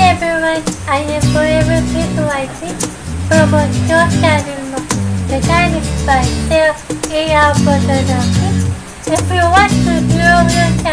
everyone, I am Forever People IT from a short channel mechanics by Sales AR Photography. If you want to grow your